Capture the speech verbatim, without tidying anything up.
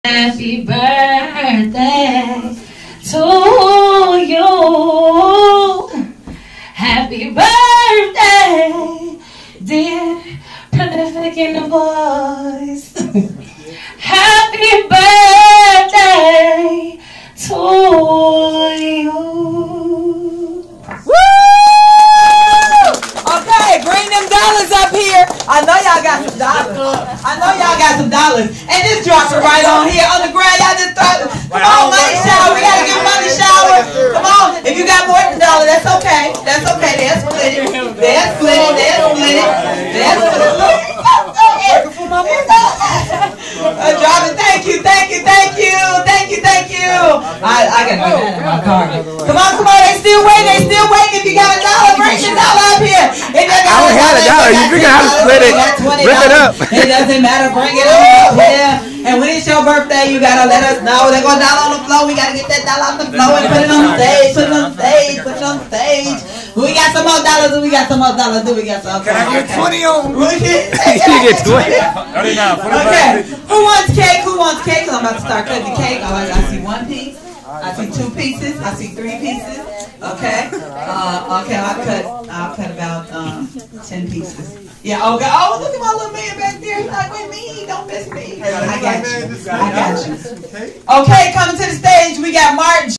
Happy birthday to you. Happy birthday, dear Prolific in the boys. Happy birthday to you. Woo! Okay, bring them dollars up here. I know y'all got some dollars. I know y'all got some dollars. And just drop it right on here on the ground. Y'all just throw it. Come on, money shower. We gotta give money shower. Come on. If you got more than a dollar, that's okay. That's okay. They'll split it. They'll split it. They'll split it. They'll split it. Uh, drop it. Thank you. Thank you. Thank you. Thank you. Thank you. I, I gotta get that in my car. Come on, come on. They still waiting. They still waiting. If you got a dollar, bring your dollar up here. If you got I don't have a dollar. You figure how to split it. Rip it up. It doesn't matter. Bring it up here. And when it's your birthday, you gotta let us know. They're gonna dollar on the floor. We gotta get that dollar off the floor and put it on stage. Put it on stage. Put it on stage. We got some more dollars. We got some more dollars. Do we got some? Can I get twenty on? We get You get twenty. Okay. Who wants cake? Who wants cake? Cause I'm about to start cutting the cake. I, I see one piece. I see two pieces. I see three pieces. Okay. Uh, okay. I'll cut. I'll cut about um, ten pieces. Yeah. Okay. Oh, look at my little man back there. He's like, wait, me. Don't miss me. I got you. I got you. Okay. Coming to the stage. We got Martin.